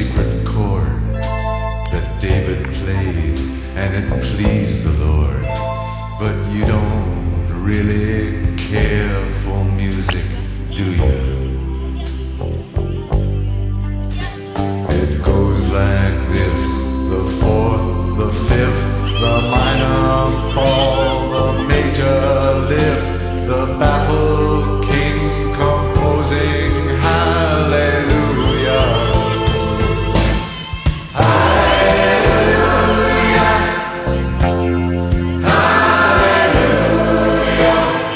secret chord that David played, and it pleased the Lord. But you don't really care for music, do you? It goes like this: the fourth, the fifth, the minor fall, the major lift, the baffled king composing hallelujah. Hallelujah. Hallelujah.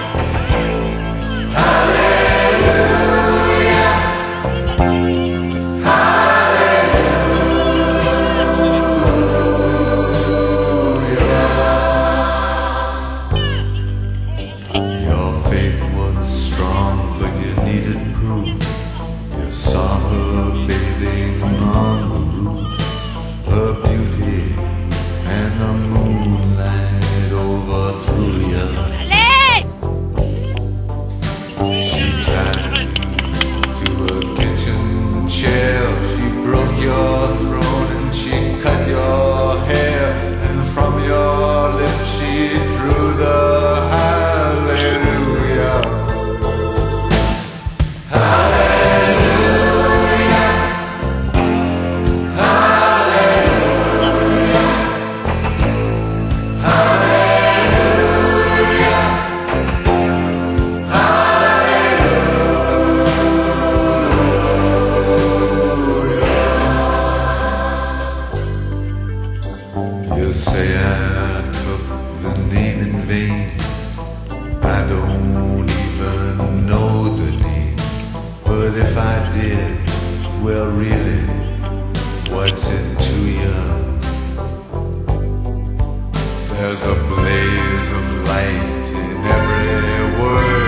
Your faith was strong, but you needed proof. You saw her bathing on the roof, her beauty and the moonlight overthrew you. She tied you to a kitchen chair, she broke your throne and she cut your hair, and from your lips she drew the hallelujah. Hallelujah. Hallelujah. Hallelujah. Hallelujah. You say I took the name in vain. I don't even know the name, but if I did, well really, what's it to you? There's a blaze of light in every word